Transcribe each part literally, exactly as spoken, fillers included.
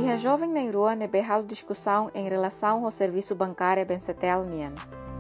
E a jovem na rua ne behal discussão em relação ao serviço bancário bensetel nian.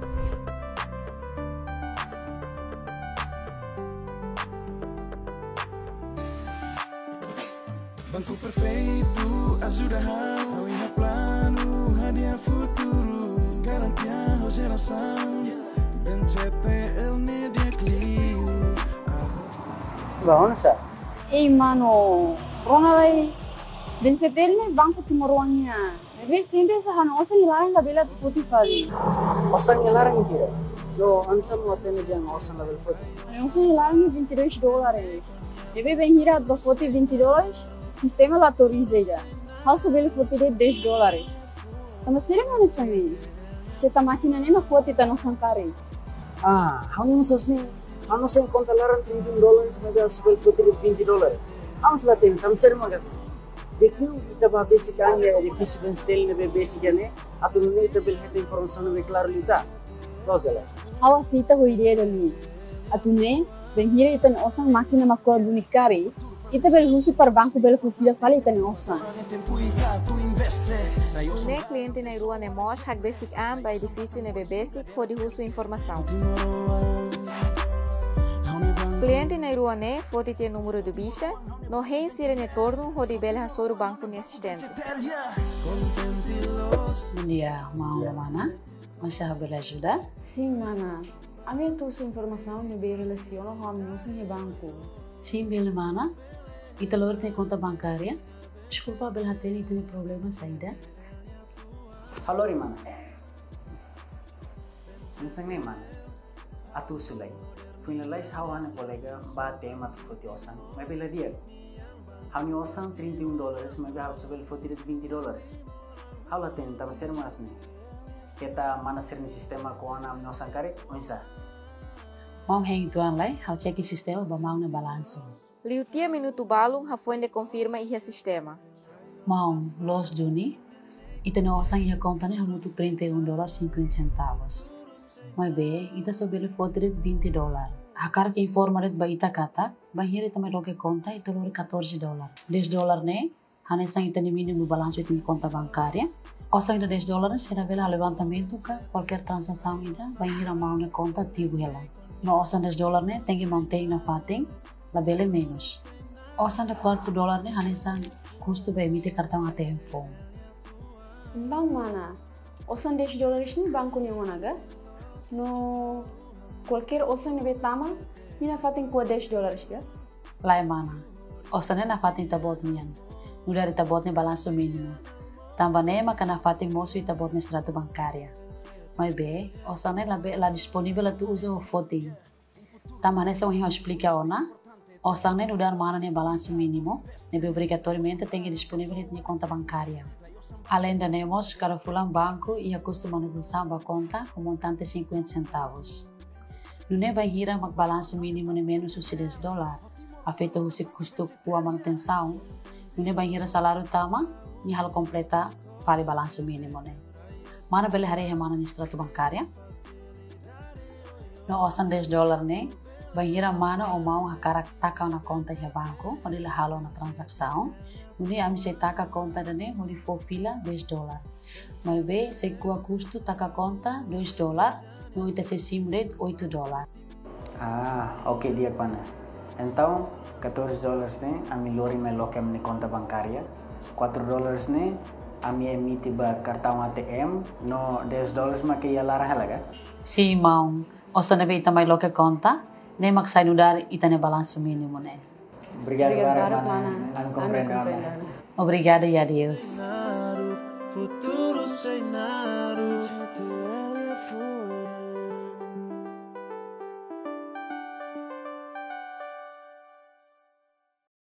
Banco perfeito, ajuda ao ir plano, hadiah futuro, garantia a geração, bensetel ne dia Clio. Bawon sa? Eh mano, ronalai bensetel ne banco timoruangnya. Maybe sinde sa hano osa nilarang la bela putih kali. Osang nilarang kira. No, ansam watene dia osang level foot. Osa nilarang vinte e dois dólares. Maybe bem hira do foto vinte dólares. Sistema lá torizeja. House bela foto de dez dólares. Tama sira mano sami. Kita máquina nem na foto tá no sankare. Ah, hanu sosni. Hanu sem conta laran trinta e um dólares, mas house level foot de vinte dólares. Vamos lá tem, tam sir magas. देखियो इतना basic आने edifício bensetel ne basic ane atau ne ita bel heta informação ne claro lita dozela Hawa sita huiria dali atune benhira itan osang máquina makor bunikari ita bel husu par banco bel profila fali itan osang Ne cliente na rua ne mos hak basic am ba edifício ne basic pode husu informação. Cliente na rua ne foti ter número de bicha, no rei sira ne torno hodi bela hasoro banco ne assistente. Dia mau mana? Masih bela ajuda? Sim, mana. A minha tua informação me bem relaciona com a nossa banco. Sim, bela mana? Ita lor tem conta bancária? Desculpa, bela tem tem problema saída. halo rimana nisang ne mana atu sulai Finalai sawan kolega bate mat foti osang, may bela dia. Hani osang trinta e um dólares, may behar subel foti de vinte dólares. Hala ten tama ser mas ne. Kita mana ser ni sistema ko ana no osang kare, onsa. Mau hang tuan lai, hau check sistema ba mau na balanso. Liutia minuto balung ha fonde confirma iha sistema. Mau los Juni, ita no osang iha conta ne hamutu trinta e um dólares e cinquenta centavos. Mas be, ita sobele foto de vinte dólares. Hakar que informa det ba ita kata, ba hiri tamay loke conta ito lori quatorze dólares. dez dólares ne, hanesang ita ni mínimo balanço ita ni conta bancária. Osang ita dez dólares, será vela levantamento ka qualquer transação ita, ba hiri mão na conta tibu hela. No osang dez dólares ne, tem que manter na fating, la bele menos. Osang da quarto dólar ne, hanesang custo ba emite cartão A T M phone. Então, mana, osang dez dólares ni banco ni managa? No qualquer osang ni betama, mina fatin ko dez dólares ya? Lai mana, osang na fatin tabot niyan. Mudar itabot ni balanço mínimo. Tamba nema kana fatin moço itabot ni extrato bancária. Mas be, osang na be la disponível tu usa o fotinho. Tamba nessa um rio explica ona. Osang na mudar mana ni balanço mínimo, ne be obrigatoriamente tem que disponível ni conta bancária. Além da nemos, cada fulan banco ia custo manutenção da conta com montante cinquenta centavos. No ne vai gira mag balanço mínimo ne menos os dez dólares, afeta o custo com a manutenção. No ne vai gira salário tama, ni hal completa vale balanço mínimo ne. Mana bele hari mana ni extrato bancária? No osang dez dólares ne, vai gira mana o mau hakarak taka na conta ya banco, onde la halo na transação. Muni ami se taka conta dane muni fo fila dez dólares. Mas be se kua custo taka conta dois dólares, no ita se sim rate oito dólares. Ah, oke dia pana. Então, quatorze dólares ne ami lori me loke amne conta bancária. quatro dólares ne ami emite ba cartão A T M, no dez dólares ma que ia lara halaga. Si mau, osa na be ita may loke conta, ne magsay nudar ita ne balanço mínimo ne. Obrigado, Obrigado, mana. mana. Compreendo. Obrigada e adeus. Futuro sem nada.